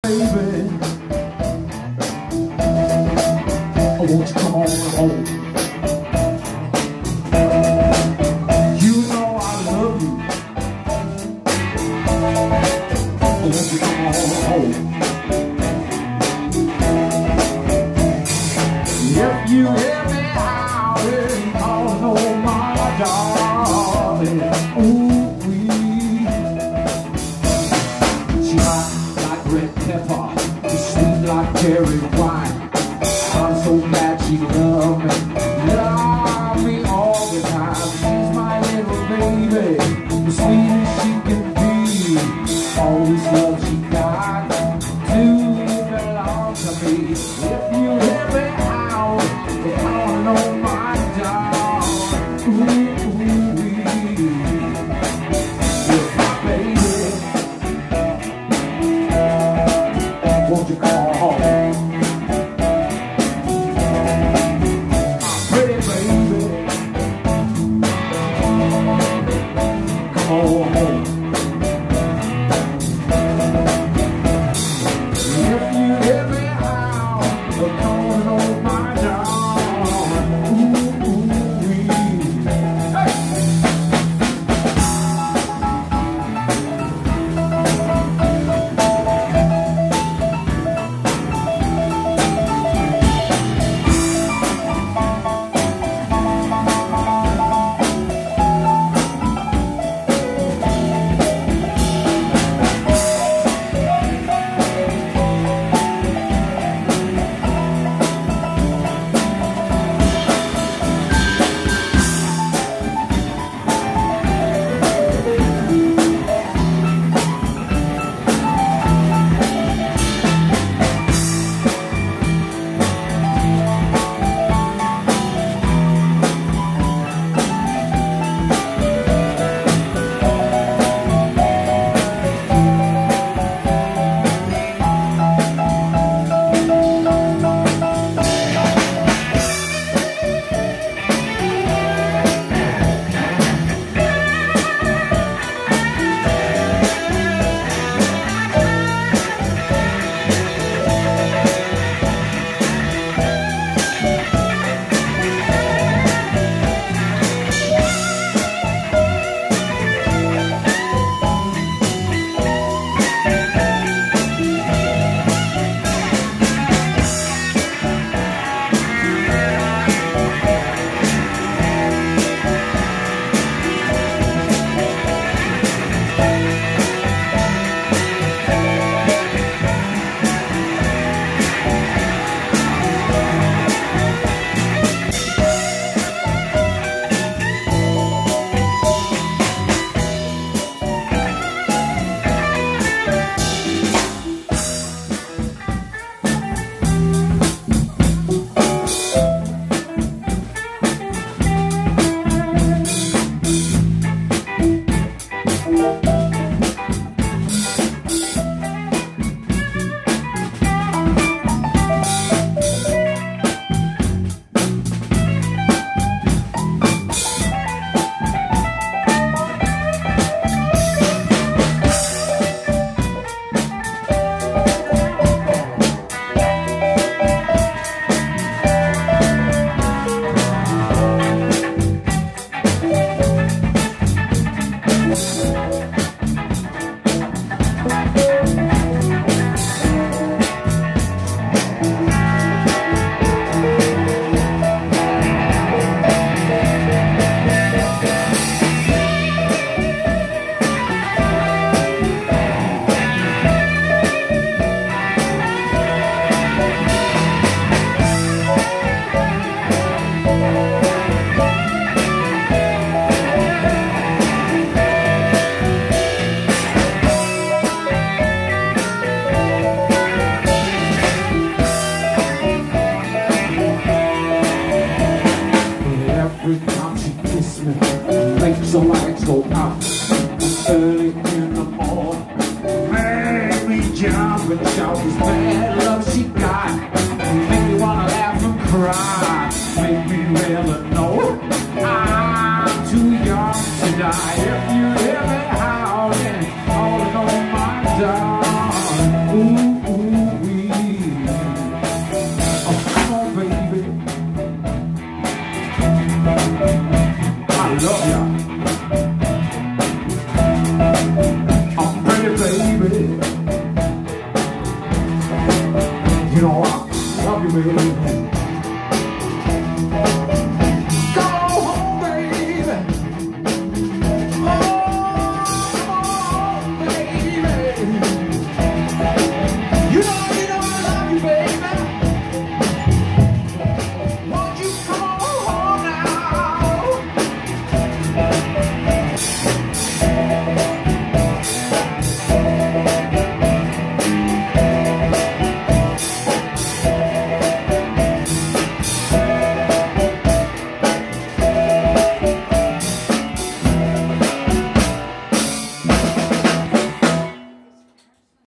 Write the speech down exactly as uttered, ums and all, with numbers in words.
baby, oh, won't you come on home? You know I love you, oh, won't you come on home? If you hear me howling, oh no, my darling, ooh-wee. She hot like red pepper, she's sweet like cherry wine. I'm so glad she loved me, love me all the time. She's my little baby, the sweetest she can be. Always love she got to belong to me. If you hear me out, oh no, my darling, ooh-wee. You're my baby, won't you call home? Oh, if you hear me out, I'm calling on my darling, ooh-wee. Hey! Every time she kisses me, makes the lights go out. Early in the morning, make me jump and shout. This bad love she got, make me wanna laugh and cry. Make me really know I'm too young to die. If you hear me howling, howling on my darling, ooh, ooh. You know I love you, baby.